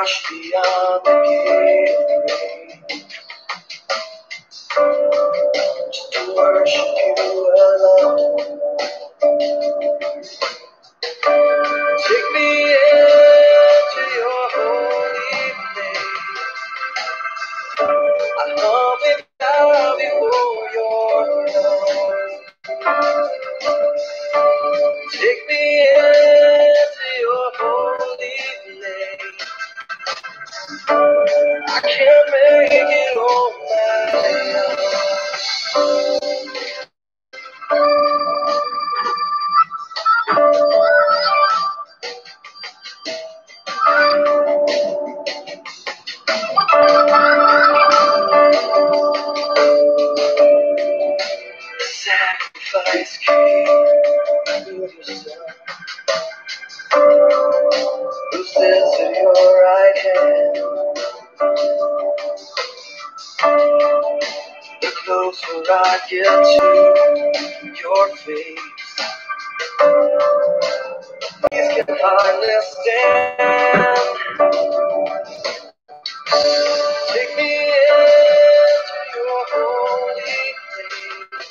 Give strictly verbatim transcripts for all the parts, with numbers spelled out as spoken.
rush beyond the gate, just to worship you alone. Take me into your holy place. I humbly bow before your throne. Take me into your holy place. I can't make it on my own. Sacrifice came to yourself. Who sits at your right hand? The closer I get to your face, these can hardly stand. Take me into your holy place.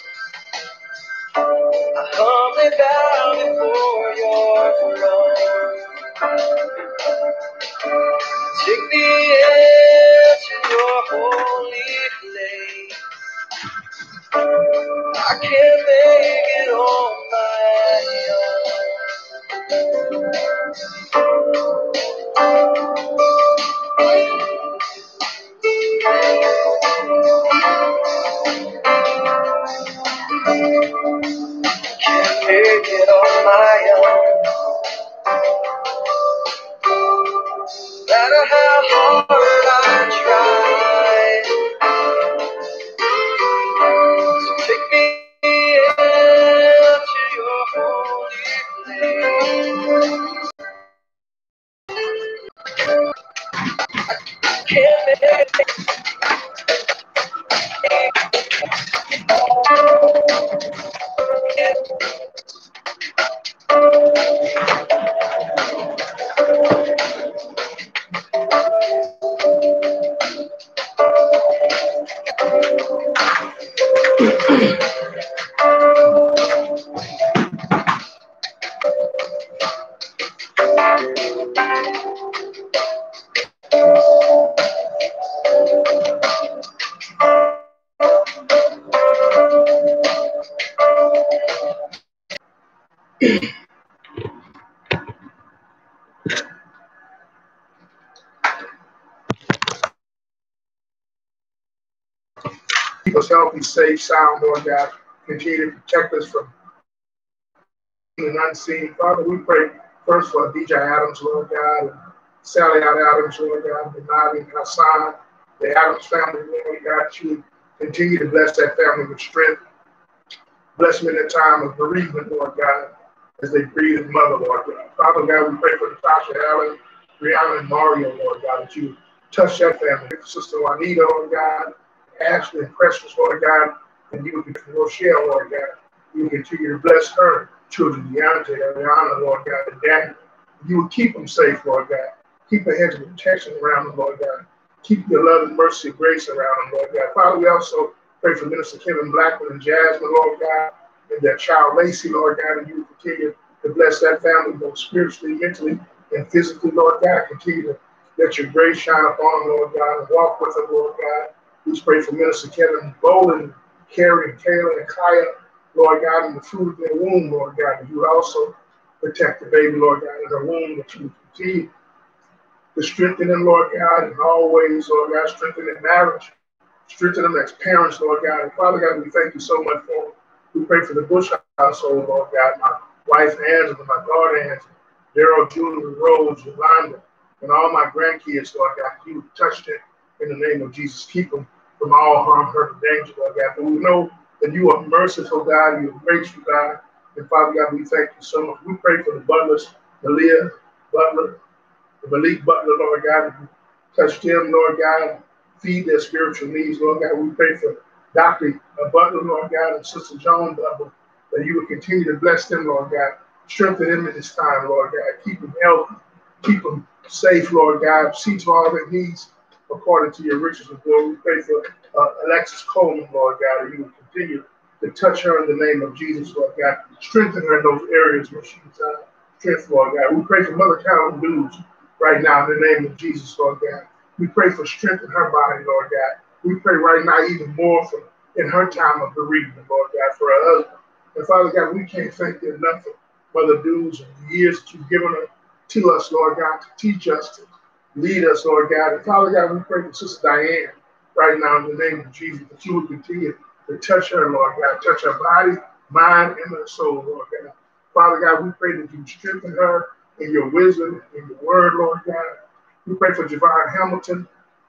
I humbly bow before your throne. Take me into your holy place. I can't make it on my own. Can't make it on my own. No matter how hard I try, so take me into your holy place. I can't make it. Keep us healthy, safe, sound, Lord God. Continue to protect us from seen and unseen. Father, we pray first for D J Adams, Lord God, and Sally Out Adams, Lord God, and Navi and Hassan, the Adams family, Lord God. You continue to bless that family with strength. Bless them in the time of bereavement, Lord God, as they grieve his mother, Lord God. Father God, we pray for Natasha Allen, Brianna, and Mario, Lord God, that you touch that family. Sister Juanita, Lord God, Ashley and Precious, Lord God, and you can Rochelle, Lord God. You continue to bless her children, Deontay, Ariana, Lord God, and Daniel. You will keep them safe, Lord God. Keep a hedge of protection around them, Lord God. Keep your love and mercy and grace around them, Lord God. Father, we also pray for Minister Kevin Blackman and Jasmine, Lord God, and their child Lacey, Lord God, and you will continue to bless that family both spiritually, mentally, and physically, Lord God. Continue to let your grace shine upon them, Lord God, and walk with them, Lord God. We pray for Minister Kevin Bolin, Carrie, and Kayla, and Kaya, Lord God, in the fruit of their womb, Lord God. And you also protect the baby, Lord God, in her womb, that you continue to strengthen them, Lord God, in all ways, Lord God, strengthen their marriage, strengthen them as parents, Lord God. And Father God, we thank you so much for them. We pray for the Bush household, Lord God, my wife Angela, my daughter Angela, Daryl, Julie, Rose, Yolanda, and all my grandkids, Lord God. You touch them in the name of Jesus. Keep them from all harm, hurt, and danger, Lord God. But we know that you are merciful, God. You are graceful, God. And Father God, we thank you so much. We pray for the Butlers, Malia Butler, the Malik Butler, Lord God. You touch them, Lord God. Feed their spiritual needs, Lord God. We pray for Doctor Butler, Lord God, and Sister Joan Butler, that you will continue to bless them, Lord God. Strengthen them in this time, Lord God. Keep them healthy. Keep them safe, Lord God. See to all their needs according to your riches and glory. We pray for uh, Alexis Coleman, Lord God, and you will continue to touch her in the name of Jesus, Lord God. Strengthen her in those areas where she's uh, strength, Lord God. We pray for Mother Carolyn News right now in the name of Jesus, Lord God. We pray for strength in her body, Lord God. We pray right now even more for in her time of bereavement, Lord God, for her husband. And Father God, we can't thank you enough for Mother News and the years that you've given her to us, Lord God, to teach us, to lead us, Lord God. And Father God, we pray for Sister Diane right now in the name of Jesus, that you would continue to touch her, Lord God, touch her body, mind, and her soul, Lord God. Father God, we pray that you strengthen her in your wisdom, in your word, Lord God. We pray for Javon Hamilton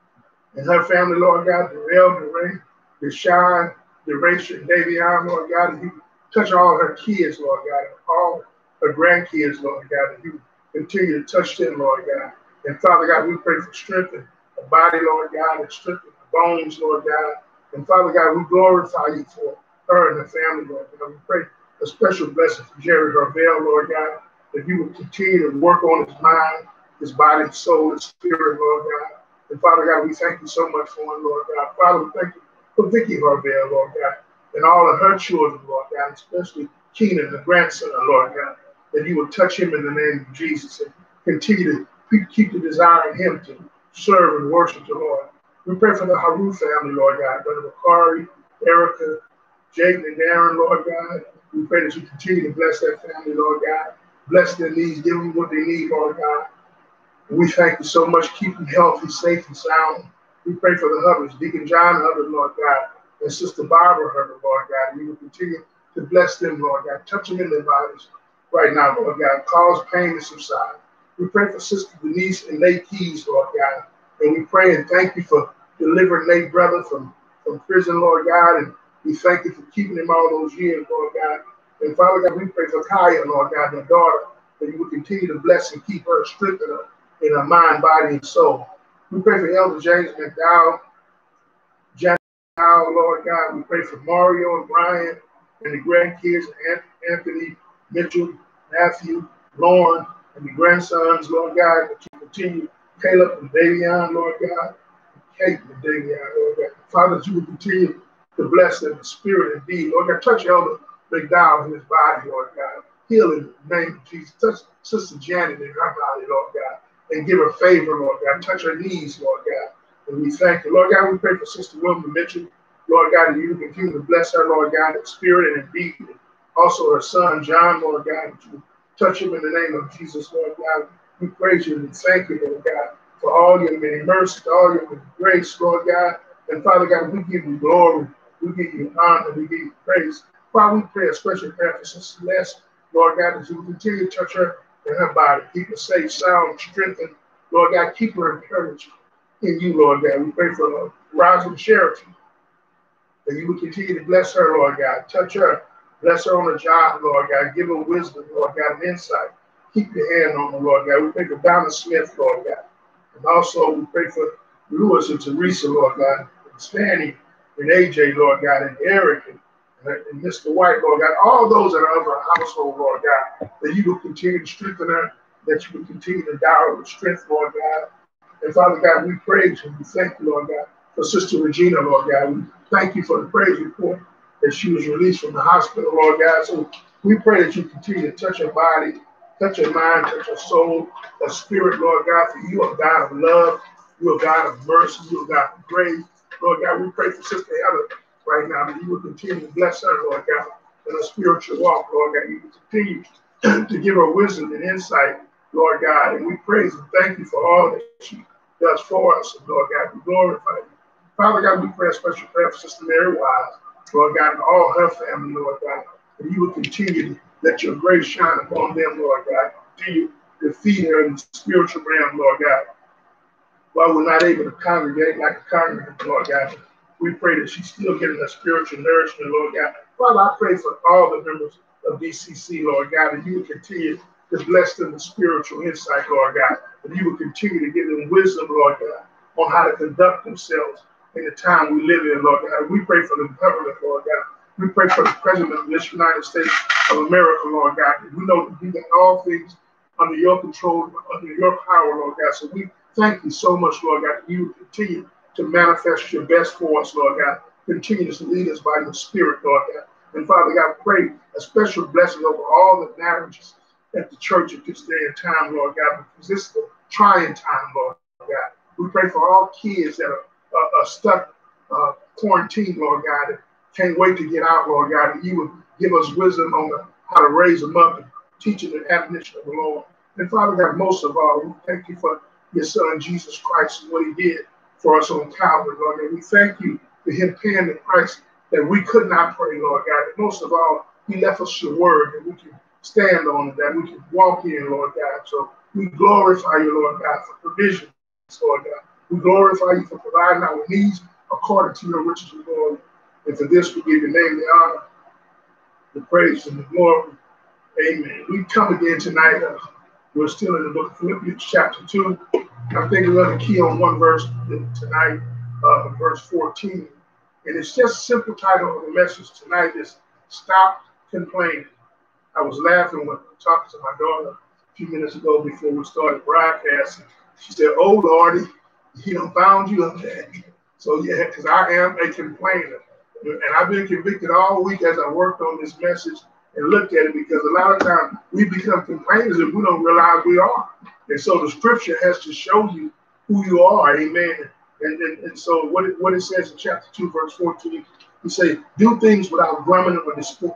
and her family, Lord God, Darrell, DeRay, Deshaun, DeRacia, and Davion, Lord God, and you touch all her kids, Lord God, and all her grandkids, Lord God, and you continue to touch them, Lord God. And Father God, we pray for strength in the body, Lord God, and strength in the bones, Lord God. And Father God, we glorify you for her and her family, Lord God. We pray a special blessing for Jerry Garvell, Lord God, that you would continue to work on his mind, his body, soul, and spirit, Lord God. And Father God, we thank you so much for him, Lord God. Father, we thank you for Vicky Garvell, Lord God, and all of her children, Lord God, especially Keenan, the grandson, Lord God, that you would touch him in the name of Jesus and continue to keep the desire in him to serve and worship the Lord. We pray for the Haru family, Lord God, Brother Bakari, Erica, Jake, and Darren, Lord God. We pray that you continue to bless that family, Lord God. Bless their needs, give them what they need, Lord God. And we thank you so much. Keep them healthy, safe, and sound. We pray for the Hubbards, Deacon John Hubbard, Lord God, and Sister Barbara Hubbard, Lord God. We will continue to bless them, Lord God. Touch them in their bodies right now, Lord God. Cause pain to subside. We pray for Sister Denise and Nate Keys, Lord God. And we pray and thank you for delivering Nate's brother from, from prison, Lord God. And we thank you for keeping him all those years, Lord God. And Father God, we pray for Kaya, Lord God, their daughter, that you will continue to bless and keep her, strengthen her in her mind, body, and soul. We pray for Elder James McDowell, Jack McDowell, Lord God. We pray for Mario and Brian and the grandkids, Anthony, Mitchell, Matthew, Lauren, and the grandsons, Lord God, that you continue, Caleb and Davion, Lord God, Kate and Davion, Lord God. Father, that you will continue to bless them in spirit and deed. Lord God, touch Elder McDowell in his body, Lord God. Heal in the name of Jesus. Touch Sister Janet in her body, Lord God, and give her favor, Lord God. Touch her knees, Lord God. And we thank you. Lord God, we pray for Sister Wilma Mitchell, Lord God, that you continue to bless her, Lord God, in spirit and in deed. And also her son, John, Lord God, that you touch him in the name of Jesus, Lord God. We praise you and we thank you, Lord God, for all your many mercies, all your many grace, Lord God. And Father God, we give you glory, we give you honor, we give you praise. Father, we pray a special prayer for Sister Celeste, Lord God, that you will continue to touch her in her body, keep her safe, sound, strengthened. Lord God, keep her encouraged in you, Lord God. We pray for uh, Rosalind Sheraton, that you will continue to bless her, Lord God. Touch her, bless her on the job, Lord God. Give her wisdom, Lord God, and insight. Keep your hand on her, Lord God. We pray for Donna Smith, Lord God. And also we pray for Lewis and Teresa, Lord God, and Stanley and A J, Lord God, and Eric and and Mister White, Lord God, all those that are of our household, Lord God, that you will continue to strengthen her, that you will continue to endow her with strength, Lord God. And Father God, we praise you. We thank you, Lord God, for Sister Regina, Lord God. We thank you for the praise report that she was released from the hospital, Lord God. So we pray that you continue to touch her body, touch her mind, touch her soul, her spirit, Lord God, for you are God of love, you are God of mercy, you are God of grace. Lord God, we pray for Sister Heather right now, that you will continue to bless her, Lord God, in her spiritual walk, Lord God. You will continue to give her wisdom and insight, Lord God. And we praise and thank you for all that she does for us, and Lord God, we glorify you. Father God, we pray a special prayer for Sister Mary Wise, Lord God, and all her family, Lord God. And you will continue to let your grace shine upon them, Lord God. Continue to feed her in the spiritual realm, Lord God. While we're not able to congregate like a congregant, Lord God, we pray that she's still getting a spiritual nourishment, Lord God. Father, I pray for all the members of D C C, Lord God, that you will continue to bless them with spiritual insight, Lord God, that you will continue to give them wisdom, Lord God, on how to conduct themselves in the time we live in, Lord God. We pray for the government, Lord God. We pray for the President of this United States of America, Lord God. We know that you got all things under your control, under your power, Lord God. So we thank you so much, Lord God, that you will continue to manifest your best for us, Lord God. Continue to lead us by your spirit, Lord God. And Father God, pray a special blessing over all the marriages at the church at this day and time, Lord God, because this is a trying time, Lord God. We pray for all kids that are, uh, are stuck uh, quarantined, Lord God, and can't wait to get out, Lord God, and you will give us wisdom on the, how to raise them up and teach them the admonition of the Lord. And Father God, most of all, we thank you for your son, Jesus Christ, and what he did for us on Calvary, Lord. And we thank you for him paying the price that we could not pray, Lord God. And most of all, he left us your word that we can stand on it, that we can walk in, Lord God. So we glorify you, Lord God, for provision, Lord God. We glorify you for providing our needs according to your riches and glory. And for this, we give your name the honor, the praise, and the glory. Amen. We come again tonight. Uh, we're still in the book of Philippians, chapter two. I think we're going to key on one verse tonight, uh, verse fourteen. And it's just a simple title of the message tonight is Stop Complaining. I was laughing when talking to my daughter a few minutes ago before we started broadcasting. She said, "Oh, Lordy, he done found you up there." So, yeah, because I am a complainer. And I've been convicted all week as I worked on this message and looked at it, because a lot of times we become complainers and we don't realize we are. And so the scripture has to show you who you are. Amen. And, and, and so what it, what it says in chapter two, verse fourteen, he say, do things without grumbling or dispute.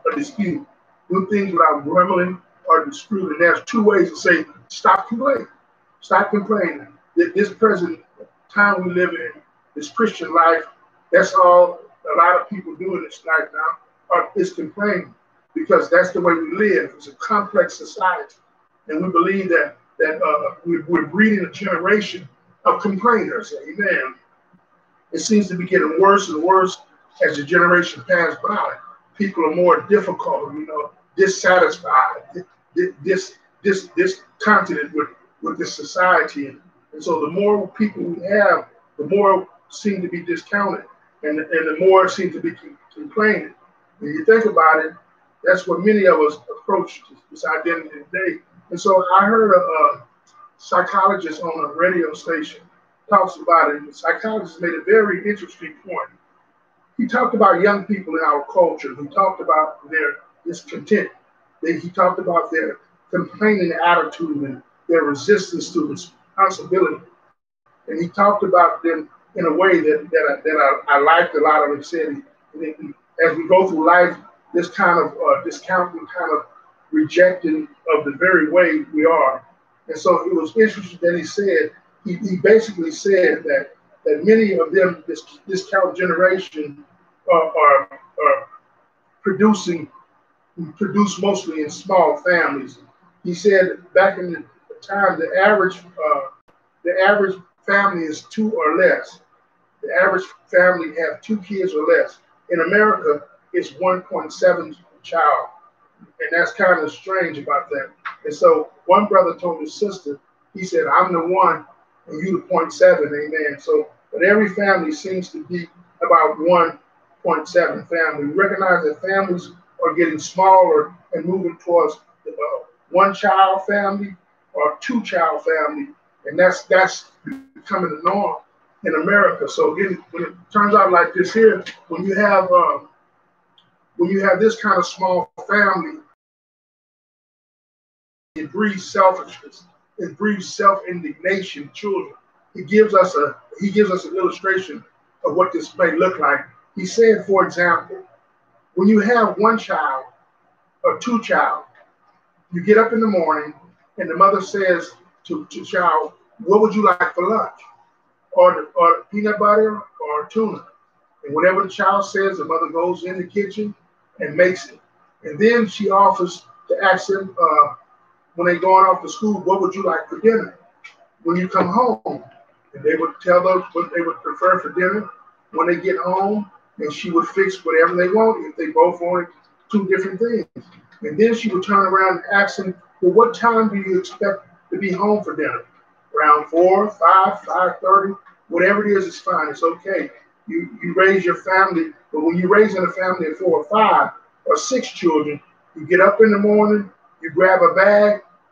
Do things without grumbling or dispute. And there's two ways to say, stop complaining. Stop complaining. This present time we live in, this Christian life, that's all a lot of people do in this life now, are, is complaining, because that's the way we live. It's a complex society. And we believe that, that uh, we, we're breeding a generation of complainers. Amen. It seems to be getting worse and worse as the generation passes by. People are more difficult, you know, dissatisfied, this this this continent with, with this society. And so the more people we have, the more seem to be discounted, and, and the more seem to be complaining. When you think about it, that's what many of us approach this identity today. And so I heard a, a psychologist on a radio station talks about it, and the psychologist made a very interesting point. He talked about young people in our culture. He talked about their discontent. They, he talked about their complaining attitude and their resistance to responsibility. And he talked about them in a way that, that, I, that I, I liked a lot of. He said, as we go through life, this kind of uh, discounting, kind of rejecting of the very way we are. And so it was interesting that he said, he, he basically said that that many of them, this discount generation, uh, are, are producing, produce mostly in small families. He said back in the time, the average, uh, the average family is two or less. The average family have two kids or less. In America, it's one point seven child. And that's kind of strange about that. And so one brother told his sister, he said, I'm the one and you the point seven, amen. So, but every family seems to be about one point seven family. We recognize that families are getting smaller and moving towards the, uh, one child family or two child family. And that's that's becoming the norm in America. So again, when it turns out like this here, when you have um, when you have this kind of small family, it breeds selfishness. It breeds self-indignation in children. He gives us a he gives us an illustration of what this may look like. He said, for example, when you have one child or two child, you get up in the morning and the mother says to to child, what would you like for lunch? Or, or peanut butter or tuna. And whatever the child says, the mother goes in the kitchen and makes it. And then she offers to ask them, uh, when they're going off to school, what would you like for dinner when you come home? And they would tell them what they would prefer for dinner when they get home, and she would fix whatever they want if they both wanted two different things. And then she would turn around and ask them, well, what time do you expect to be home for dinner? Around four, five, five thirty, whatever it is, it's fine. It's okay. You you raise your family, but when you're raising a family of four or five or six children, you get up in the morning, you grab a bag,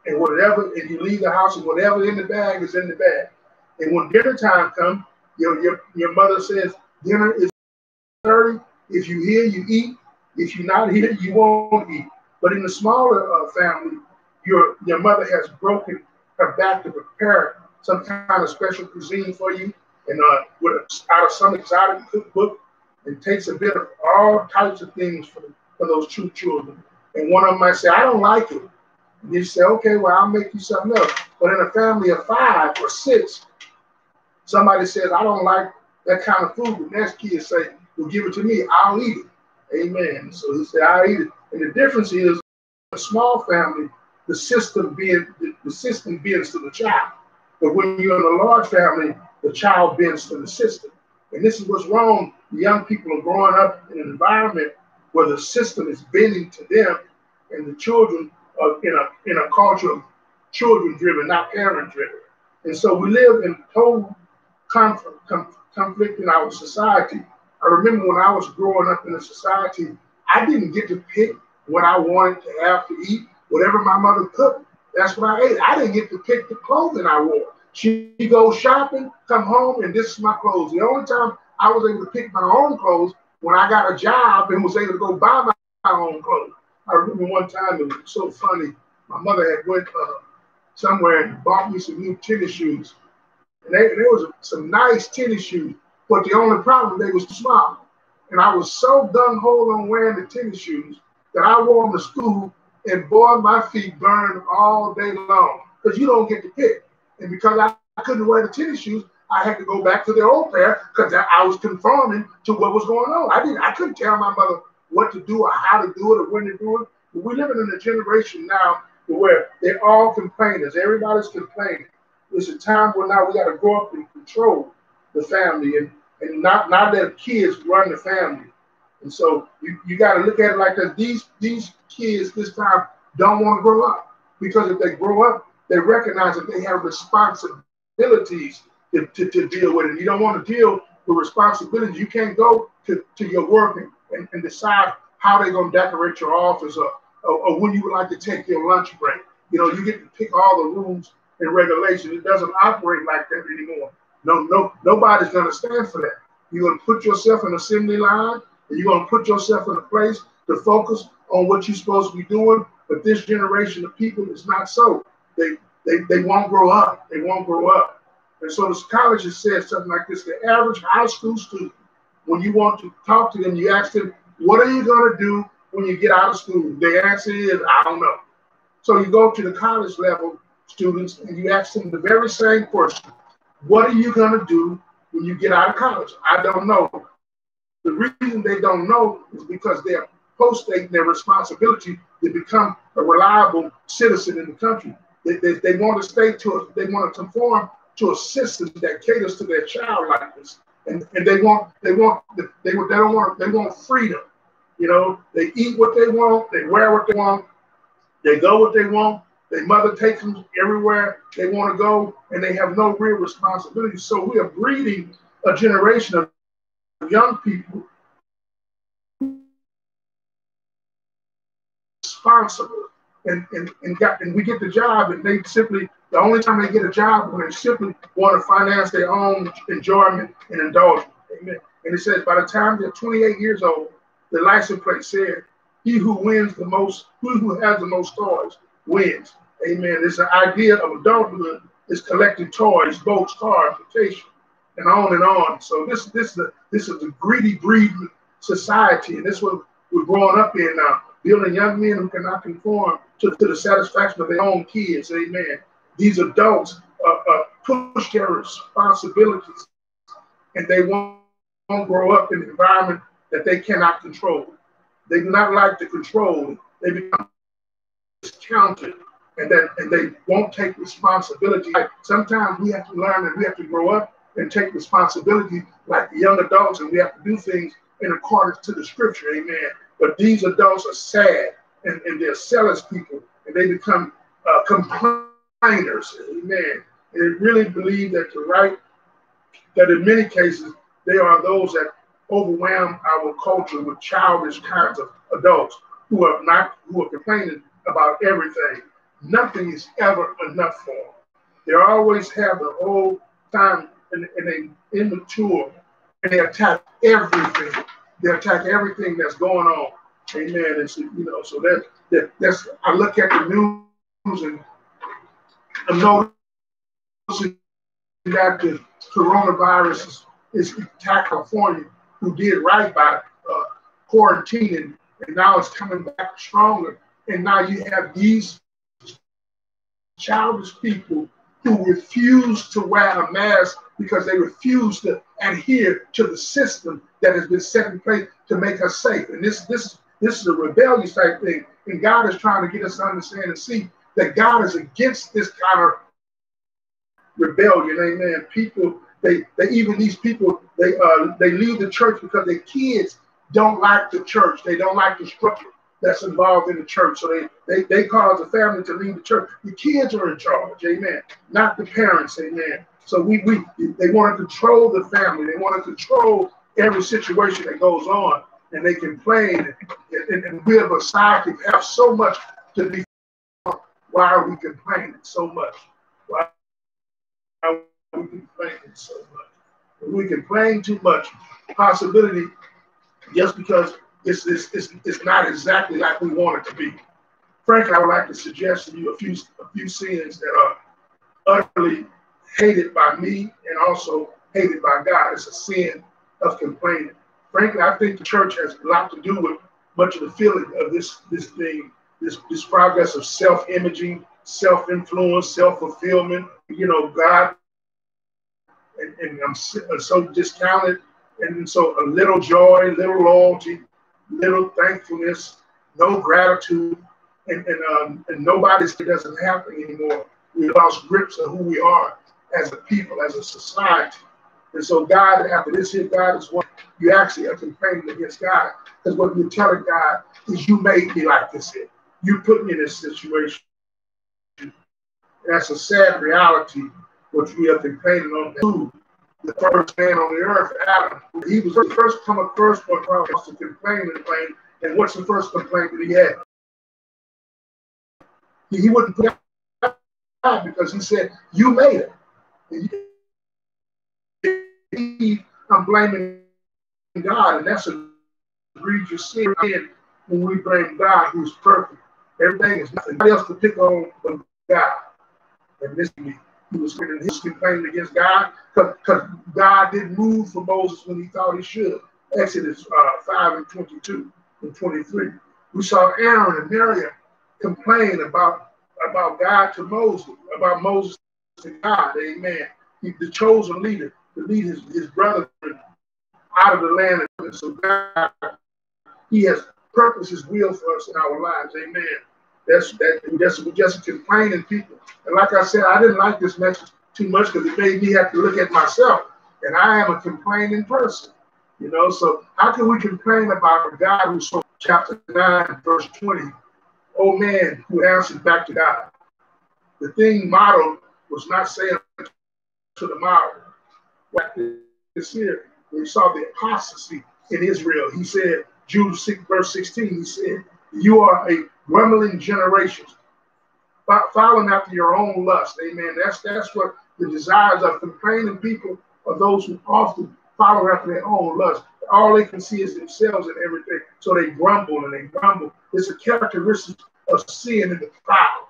and whatever, and you leave the house, and whatever in the bag is in the bag. And when dinner time comes, your your your mother says dinner is thirty. If you here, you eat. If you're not here, you won't eat. But in the smaller uh, family, your your mother has broken her back to prepare some kind of special cuisine for you, and uh, with a, out of some exotic cookbook, and takes a bit of all types of things for, for those two children. And one of them might say, I don't like it. And you say, okay, well, I'll make you something else. But in a family of five or six, somebody says, I don't like that kind of food. The next kid say, well, give it to me, I'll eat it. Amen. So he said, I'll eat it. And the difference is, a small family, the system being the, the system bends to the child. But when you're in a large family, the child bends to the system. And this is what's wrong. The young people are growing up in an environment where the system is bending to them, and the children are in a in a culture of children driven, not parent driven. And so we live in total conflict, conflict in our society. I remember when I was growing up in a society, I didn't get to pick what I wanted to have to eat. Whatever my mother cooked, that's what I ate. I didn't get to pick the clothing I wore. She goes shopping, come home, and this is my clothes. The only time I was able to pick my own clothes when I got a job and was able to go buy my, my own clothes. I remember one time, it was so funny. My mother had went uh, somewhere and bought me some new tennis shoes. And they, there was some nice tennis shoes, but the only problem, they was too small. And I was so gung-ho on wearing the tennis shoes that I wore them to school, and boy, my feet burned all day long, because you don't get to pick. And because I, I couldn't wear the tennis shoes, I had to go back to the old pair, because I, I was conforming to what was going on. I didn't, I couldn't tell my mother what to do or how to do it or when to do it. But we're living in a generation now where they're all complainers. Everybody's complaining. It's a time where now we got to grow up and control the family, and, and not, not let kids run the family. And so you, you got to look at it like that. These, these kids this time don't want to grow up, because if they grow up, they recognize that they have responsibilities to, to, to deal with it. You don't want to deal with responsibilities. You can't go to, to your work and, and, and decide how they're going to decorate your office, or, or, or when you would like to take your lunch break. You know, you get to pick all the rules and regulations. It doesn't operate like that anymore. No, no, nobody's going to stand for that. You're going to put yourself in an assembly line, and you're going to put yourself in a place to focus on what you're supposed to be doing. But this generation of people is not so. They, they, they won't grow up. They won't grow up. And so the college has said something like this: the average high school student, when you want to talk to them, you ask them, what are you going to do when you get out of school? The answer is, I don't know. So you go to the college level students and you ask them the very same question: what are you going to do when you get out of college? I don't know. The reason they don't know is because they're post-stating their responsibility to become a reliable citizen in the country. They, they, they want to stay to it. They want to conform to a system that caters to their child likeness, and, and they want they want they, they don't want they want freedom. You know, they eat what they want, they wear what they want, they go what they want. Their mother takes them everywhere they want to go, and they have no real responsibility. So we are breeding a generation of young people responsible, and and and, got, and we get the job, and they simply, the only time they get a job when they simply want to finance their own enjoyment and indulgence. Amen. And it says by the time they're twenty-eight years old, the license plate said, he who wins the most, he who has the most toys wins. Amen. It's an idea of adulthood is collecting toys, boats, cars, vacation, and on and on. So this this is a, this is a greedy breeding society, and this is what we're growing up in now, building young men who cannot conform to, to the satisfaction of their own kids. Amen. These adults uh, uh, push their responsibilities, and they won't, won't grow up in an environment that they cannot control. They do not like to control. They become discounted, and then and they won't take responsibility. Like sometimes we have to learn that we have to grow up and take responsibility like the young adults, and we have to do things in accordance to the scripture. Amen. But these adults are sad, and, and they're zealous people, and they become uh, complainers. Amen. And they really believe that the right, that in many cases, they are those that overwhelm our culture with childish kinds of adults who are not, who are complaining about everything. nothing is ever enough for them. They always have the whole time, and, and they immature, and they attack everything. They attack everything that's going on. Amen. And so, you know, so that, that that's, I look at the news and I'm noticing that the coronavirus is, is attacked California, who did right by uh, quarantining, and now it's coming back stronger. And now you have these childish people who refuse to wear a mask because they refuse to adhere to the system that has been set in place to make us safe. And this, this, this is a rebellious type thing. And God is trying to get us to understand and see that God is against this kind of rebellion. Amen. People, they, they even these people, they uh, they leave the church because their kids don't like the church. They don't like the structure that's involved in the church. So they, they, they cause the family to leave the church. The kids are in charge, amen, not the parents, amen. So we, we they want to control the family. They want to control every situation that goes on, and they complain. And, and, and we as a society have so much to be. Why are we complaining so much? Why are we complaining so much? If we complain too much, possibility just because It's, it's, it's, it's not exactly like we want it to be. Frankly, I would like to suggest to you a few, a few sins that are utterly hated by me and also hated by God. It's a sin of complaining. Frankly, I think the church has a lot to do with much of the feeling of this, this thing, this, this progress of self-imaging, self-influence, self-fulfillment. You know, God, and, and I'm so discounted, and so a little joy, little loyalty, little thankfulness, no gratitude, and and, um, and nobody's it doesn't happen anymore. We lost grips of who we are as a people, as a society. And so God, after this here, God is one, you actually are complaining against God, because what you're telling God is you made me like this here. You put me in this situation. And that's a sad reality, which we are complaining on. The first man on the earth, Adam, he was the first come up first one was to complain and complain. And what's the first complaint that he had? He, he wouldn't put out because he said, you made it. He, I'm blaming God, and that's a egregious sin when we blame God, who's perfect. Everything is nothing else to pick on but God. And this me. He was complaining against God because God didn't move for Moses when he thought he should. Exodus uh, five and twenty-two and twenty-three. We saw Aaron and Miriam complain about, about God to Moses, about Moses to God. Amen. He, the chosen leader to lead his, his brother out of the land. And so God, he has purpose, his will for us in our lives. Amen. That's that. That's just complaining people. And like I said, I didn't like this message too much because it made me have to look at myself. And I am a complaining person, you know. So how can we complain about a God who so chapter nine, verse twenty? Oh man, who answered back to God. The thing modeled was not saying to the model. Like this here, we saw the apostasy in Israel. He said, Jude six, verse sixteen. He said, "You are a grumbling generation, following after your own lust." Amen. That's that's what the desires of complaining people are, those who often follow after their own lust. All they can see is themselves and everything. So they grumble and they grumble. It's a characteristic of sin in the proud.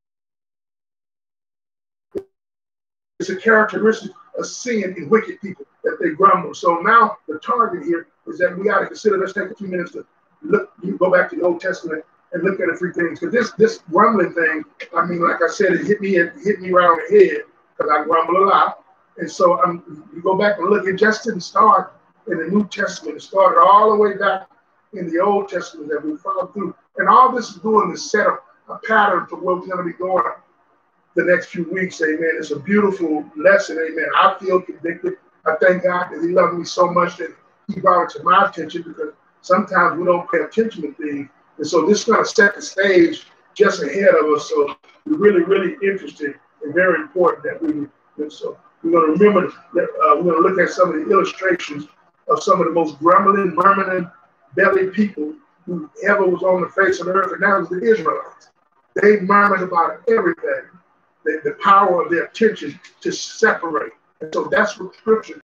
It's a characteristic of sin in wicked people that they grumble. So now the target here is that we got to consider. Let's take a few minutes to look. You go back to the Old Testament and look at the three things. Because this this grumbling thing, I mean, like I said, it hit me it hit me right on the head because I grumble a lot. And so um, you go back and look. It just didn't start in the New Testament. It started all the way back in the Old Testament that we followed through. And all this is doing is set up a pattern for where we're going to be going the next few weeks. Amen. It's a beautiful lesson. Amen. I feel convicted. I thank God that he loved me so much that he brought it to my attention, because sometimes we don't pay attention to things. And so this is going to set the stage just ahead of us. So we're really, really interested and very important that we, and so we're going to remember that uh, we're going to look at some of the illustrations of some of the most grumbling, murmuring, belly people who ever was on the face of the earth, and that was the Israelites. They murmured about everything. The, the power of their attention to separate. And so that's what Scripture,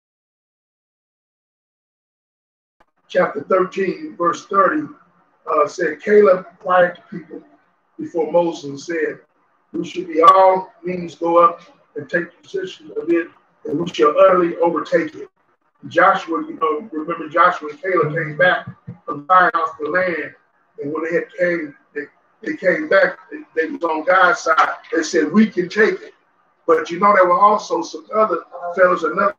chapter thirteen, verse thirty, uh, said, Caleb quieted the people before Moses and said, we should be all means go up and take possession of it, and we shall utterly overtake it. Joshua, you know, remember Joshua and Caleb came back from buying off the land, and when they had came, they, they came back, they, they was on God's side. They said, we can take it. But you know, there were also some other fellows, another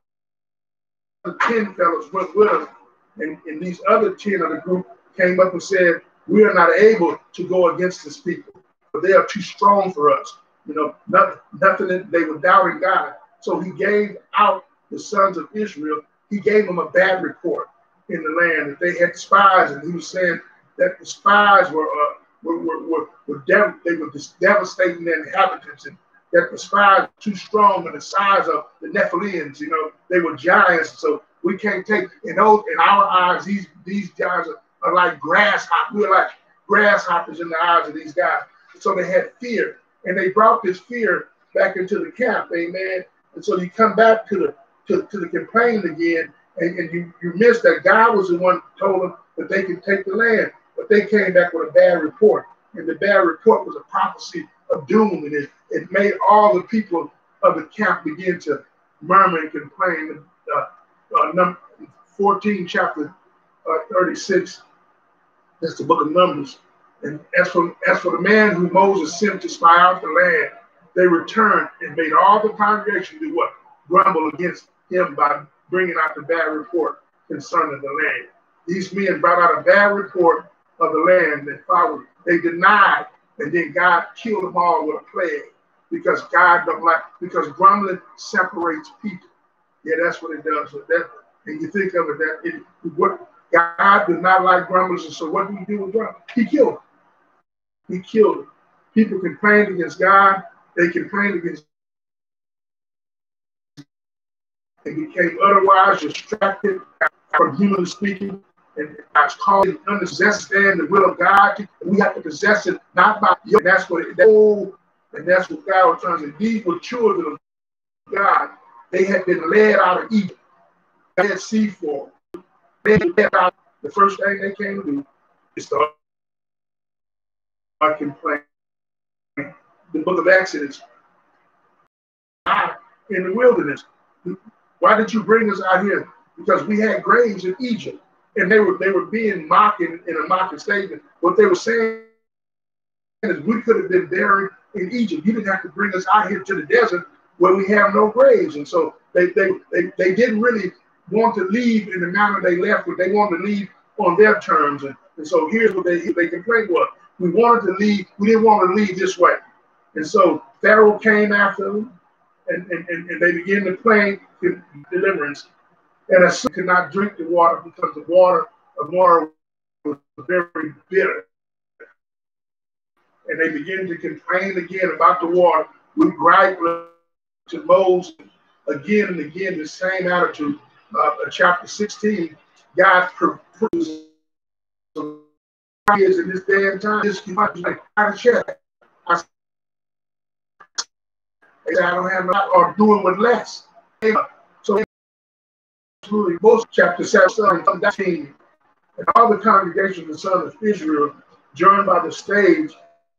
ten fellows went with us, and, and these other ten of the group came up and said, we are not able to go against this people, but they are too strong for us. You know, nothing, nothing that they were doubting God. So he gave out the sons of Israel, he gave them a bad report in the land, that they had spies, and he was saying that the spies were uh, were were, were, were dev they were just devastating the inhabitants, and that the spies were too strong in the size of the Nephilims. You know, they were giants, so we can't take in those in our eyes. These these guys are, are like grasshoppers. We're like grasshoppers in the eyes of these guys. So they had fear, and they brought this fear back into the camp. Amen. And so you come back to the to, to the complaint again, and, and you, you miss that God was the one who told them that they could take the land, but they came back with a bad report, and the bad report was a prophecy of doom, and it, it made all the people of the camp begin to murmur and complain. Uh, uh, number fourteen, chapter uh, thirty-six, that's the book of Numbers. And as for, as for the man who Moses sent to spy out the land, they returned and made all the congregation do what? Grumble against him by bringing out the bad report concerning the land. These men brought out a bad report of the land that followed. They denied, and then God killed them all with a plague, because God don't like, because grumbling separates people. Yeah, that's what it does. So that, and you think of it, that it, what God does not like grumblers, and so what do you do with grumblers? He killed them. He killed them. People complained against God. They complained against. They became otherwise distracted from humanly speaking, and God's calling to understand the will of God. And we have to possess it, not by you. That's what it, that, and that's what God was trying to do. These were children of God. They had been led out of Egypt. They had sea for them. They had led out. The first thing they came to do is to complain. The book of Exodus, in the wilderness. Why did you bring us out here? Because we had graves in Egypt, and they were they were being mocked in, in a mocking statement. What they were saying is, we could have been buried in Egypt. You didn't have to bring us out here to the desert where we have no graves. And so they they they, they didn't really want to leave in the manner they left, but they wanted to leave on their terms. And, and so here's what they they complained was, we wanted to leave, we didn't want to leave this way. And so Pharaoh came after them, and, and, and, and they began to claim deliverance. And as could not drink the water because the water of Mara was very bitter. And they began to complain again about the water. We gripe to Moses again and again, the same attitude. Uh, chapter sixteen, God produces is in this day and time. This is like I check. I I don't have enough, or doing with less. So absolutely, most chapter seven, and all the congregation of the sons of Israel joined by the stage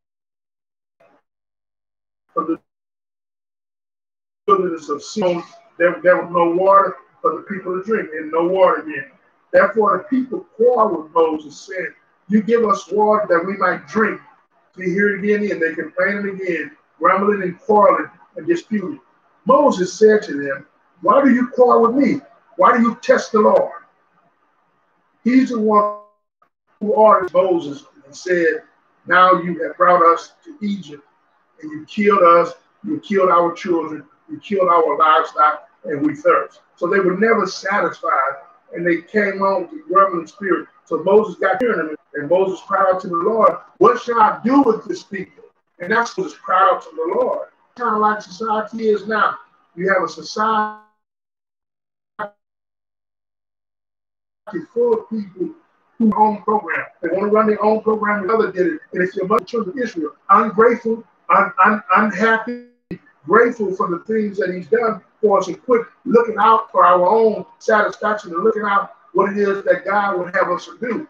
of the wilderness of Sin. There, there was no water for the people to drink, and no water again. Therefore, the people quarreled with Moses, saying, "You give us water that we might drink." So you hear it again, and they complained again, grumbling and quarreling and disputing. Moses said to them, "Why do you quarrel with me? Why do you test the Lord?" He's the one who ordered Moses and said, "Now you have brought us to Egypt, and you killed us, you killed our children, you killed our livestock, and we thirst." So they were never satisfied, and they came on with a grumbling spirit. So Moses got hearing them, and Moses cried out to the Lord, "What shall I do with this people?" And that's what Moses cried out to the Lord. Kind of like society is now. You have a society full of people their own program. They want to run their own program. Another did it. And it's the children of Israel. Ungrateful, un, un, unhappy, grateful for the things that he's done for us, and quit looking out for our own satisfaction and looking out what it is that God would have us to do.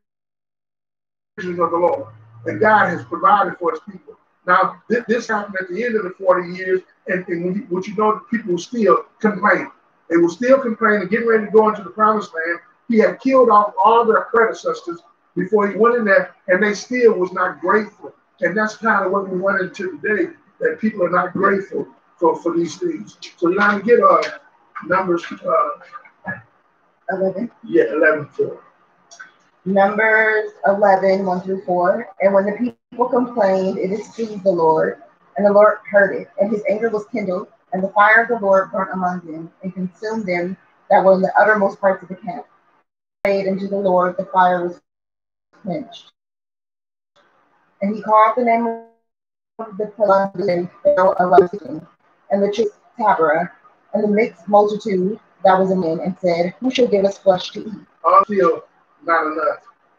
Of the Lord. And God has provided for his people. Now, th this happened at the end of the forty years, and, and when you, what you know, people were still complaining. They were still complaining, getting ready to go into the promised land. He had killed off all their predecessors before he went in there, and they still was not grateful. And that's kind of what we run into today, that people are not grateful for, for these things. So you're not going to get uh, Numbers uh, eleven. Yeah, eleven four. Numbers eleven, one through four. And when the people complained, it displeased the Lord, and the Lord heard it, and his anger was kindled, and the fire of the Lord burnt among them, and consumed them that were in the uttermost parts of the camp. Prayed unto the Lord, the fire was quenched. And he called the name of the Pelungian Pharaoh of and the chief Taberah, and the mixed multitude that was in men, and said, who shall give us flesh to eat? Until not enough.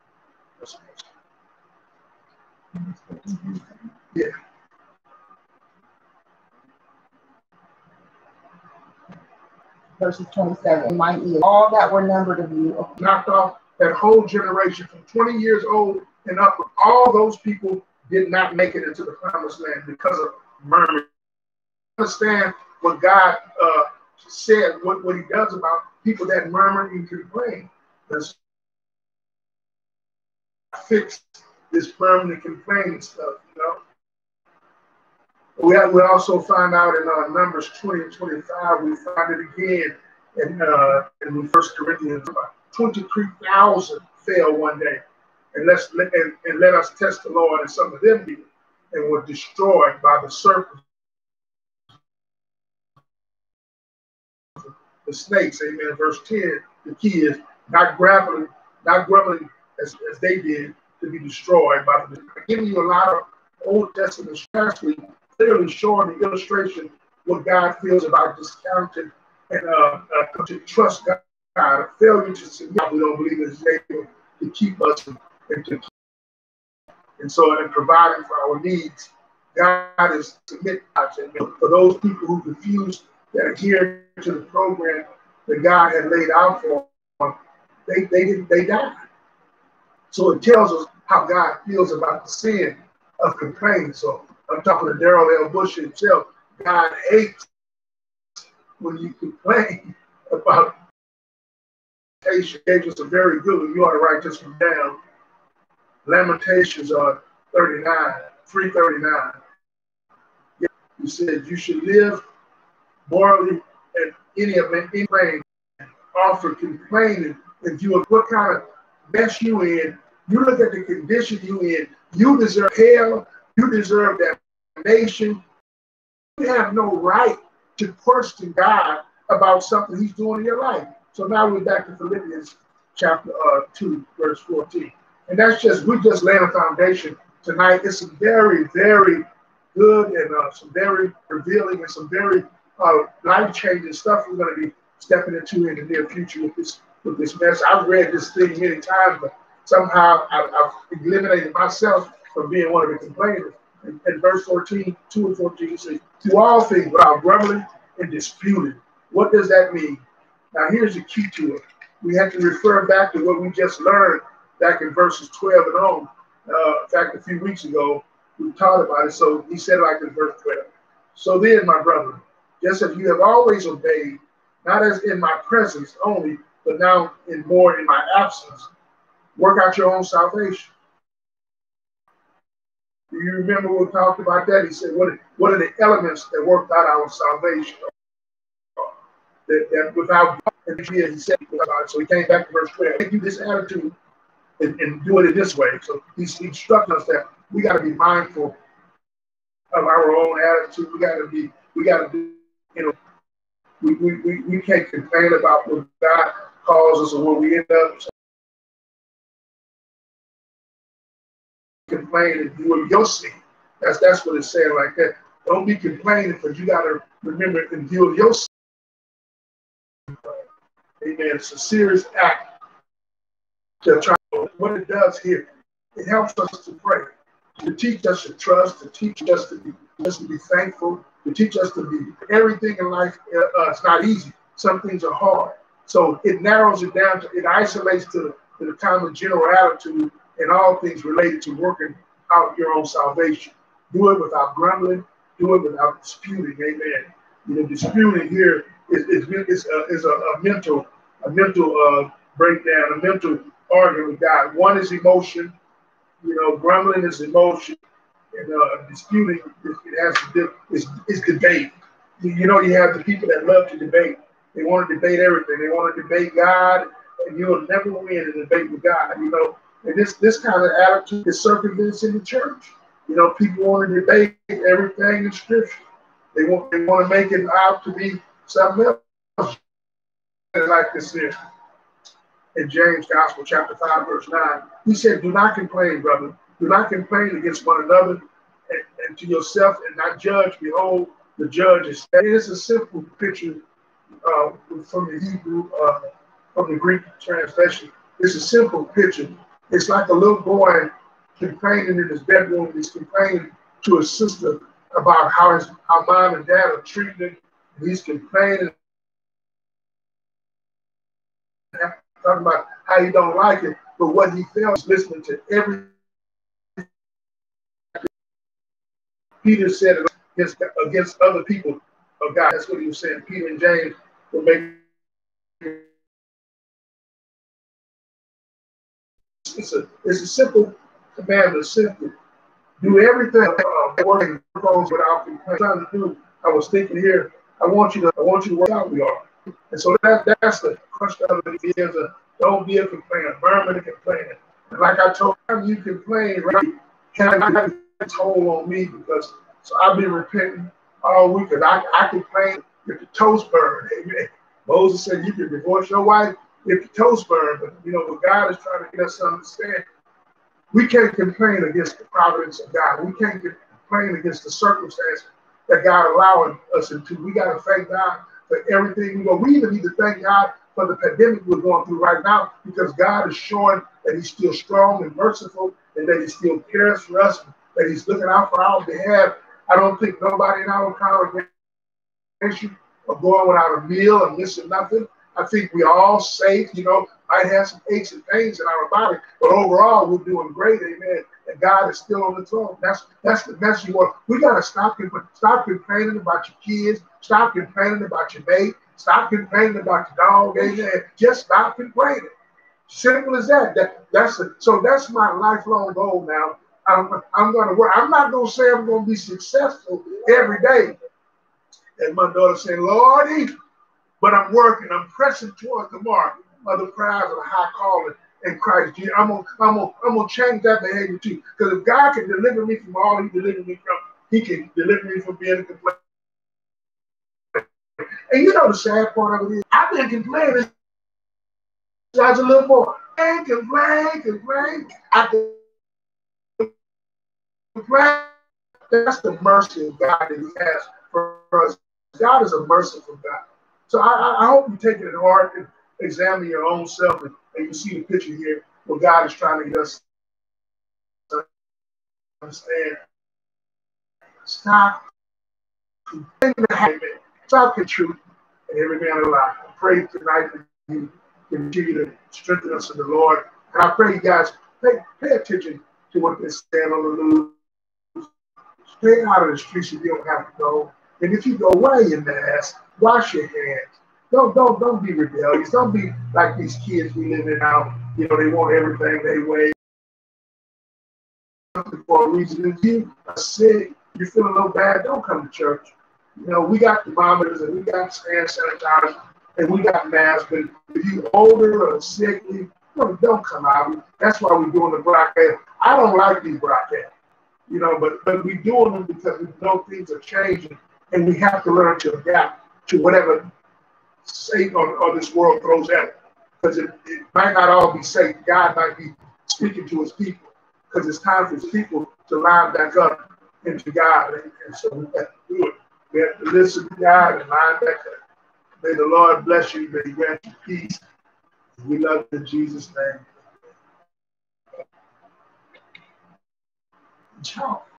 Yeah. Verses twenty-seven. My ear, all that were numbered of you. Knocked off that whole generation from twenty years old and up. All those people did not make it into the promised land because of murmuring. Understand what God uh, said, what, what he does about people that murmur and complain. Let's fix this murmuring and complaining stuff, you know. We, have, we also find out in uh, Numbers twenty and twenty-five, we find it again in, uh, in First Corinthians, about twenty-three thousand fell one day. And, let's, and, and let us test the Lord, and some of them did, and were destroyed by the serpent, the snakes. Amen. Verse ten, the key is not grappling, not grumbling as, as they did, to be destroyed by the. I'm giving you a lot of Old Testament, especially clearly showing the illustration what God feels about discounting and uh, uh, to trust God, a failure to submit. We don't believe is able to keep us and, and to keep. And so, in providing for our needs, God is submitting. For those people who refuse that adhere to the program that God had laid out for them, they they didn't they died. So it tells us how God feels about the sin of complaining. So I'm talking to Daryl L. Bush himself. God hates when you complain about Lamentations. Gave us a very good one. You ought to write this one down. Lamentations are thirty-nine, three thirty-nine. He said, you should live morally and any of any rain, offer complaining in view of what kind of mess you in. You look at the condition you in. You deserve hell. You deserve damnation. You have no right to question God about something he's doing in your life. So now we're back to Philippians chapter uh, two, verse fourteen. And that's just, we're just laying a foundation tonight. It's some very, very good and uh, some very revealing and some very uh, life-changing stuff we're going to be stepping into in the near future with this with this message. I've read this thing many times, but somehow I've, I've eliminated myself from being one of the complainers. In, in verse fourteen, two and fourteen, it says, to all things without grumbling and disputing. What does that mean? Now, here's the key to it. We have to refer back to what we just learned back in verses twelve and on. Uh, in fact, a few weeks ago, we talked about it. So he said like in verse twelve. So then, my brother, just as you have always obeyed, not as in my presence only, but now in more in my absence, work out your own salvation. Do you remember when we talked about that? He said, what, what are the elements that worked out our salvation? That, that without, and he said, so he came back to verse twelve. Give you this attitude and, and do it in this way. So he's instructing us that we got to be mindful of our own attitude. We got to be, we got to be, you know, we, we, we, we can't complain about what God calls us or what we end up complaining and doing your sin. That's that's what it's saying like that. Don't be complaining, because you got to remember in view of your sin. Amen. It's a serious act to try what it does here, it helps us to pray, to teach us to trust, to teach us to be, us to be thankful, to teach us to be everything in life. Uh, it's not easy. Some things are hard. So it narrows it down, to, it isolates to, to the kind of general attitude in all things related to working out your own salvation. Do it without grumbling, do it without disputing, amen. You know, disputing here is, is, is, a, is a, a mental, a mental uh, breakdown, a mental argument with God. One is emotion, you know, grumbling is emotion, and uh, disputing, it, it has to do, is, is debate. You know, you have the people that love to debate. They want to debate everything. They want to debate God, and you'll never win in a debate with God, you know. And this, this kind of attitude is circumvented in the church. You know, people want to debate everything in Scripture. They want, they want to make it out to be something else. Like this here in James Gospel, chapter five, verse nine. He said, do not complain, brother. Do not complain against one another and, and to yourself and not judge. Behold, the judge is. It is a simple picture uh, from the Hebrew, uh, from the Greek translation. It's a simple picture. It's like a little boy complaining in his bedroom. He's complaining to his sister about how his how mom and dad are treating him. And he's complaining, talking about how he don't like it. But what he felt is listening to every. Peter said it against, against other people of God. That's what he was saying. Peter and James were making. It's a it's a simple commandment. Simple. Do everything uh, working without complaining. Trying to do. I was thinking here. I want you to. I want you to work out. We are. And so that that's the crushed out of it is a don't be a complainer, murmur and complaining. And like I told you, you complain, right? Can I have a toll on me because so I've been repenting all week because I, I complain if the toast burn. Amen. Moses said you can divorce your wife if the toast burn, but you know, what God is trying to get us to understand. We can't complain against the providence of God. We can't complain against the circumstances that God allowing us into. We got to thank God for everything. You know, we even need to thank God for the pandemic we're going through right now because God is showing that he's still strong and merciful and that he still cares for us, that he's looking out for our behalf. I don't think nobody in our congregation are going without a meal and missing nothing. I think we all safe, you know, might have some aches and pains in our body, but overall we're doing great, amen. And God is still on the throne. That's that's the message you want. We gotta stop stop complaining about your kids, stop complaining about your mate, stop complaining about your dog, amen. Just stop complaining. Simple as that. That that's a, so that's my lifelong goal now. I'm, I'm gonna work. I'm not gonna say I'm gonna be successful every day. And my daughter said, Lordy, but I'm working, I'm pressing towards the mark of the prize of the high calling in Christ Jesus. I'm gonna, I'm gonna, I'm gonna change that behavior too. Because if God can deliver me from all he delivered me from, he can deliver me from being a complainer. And you know the sad part of it is, I've been complaining since I was a little boy. And complain, complain, I complain. That's the mercy of God that he has for us. God is a merciful God. So I, I hope you take it to heart and examine your own self, and, and you see the picture here where God is trying to get us to understand. Stop complaining, stop the truth, and every man alive. I pray tonight that you continue to strengthen us in the Lord. And I pray you guys pay, pay attention to what they're saying on the news. Stay out of the streets if you don't have to go. And if you go, wear your mask, wash your hands. Don't don't don't be rebellious. Don't be like these kids we live in now. You know, they want everything they weigh for a reason. If you are sick, you're feeling a little bad, don't come to church. You know, we got thermometers and we got hand sanitizer and we got masks. But if you're older or sick, you don't, don't come out. That's why we're doing the broadcast. I don't like these broadcasts, you know, but but we're doing them because we know things are changing. And we have to learn to adapt to whatever Satan or, or this world throws at it. Because it, it might not all be Satan. God might be speaking to his people. Because it's time for his people to line back up into God. And, and so we have to do it. We have to listen to God and line back up. May the Lord bless you. May he grant you peace. We love you in Jesus' name. Jump.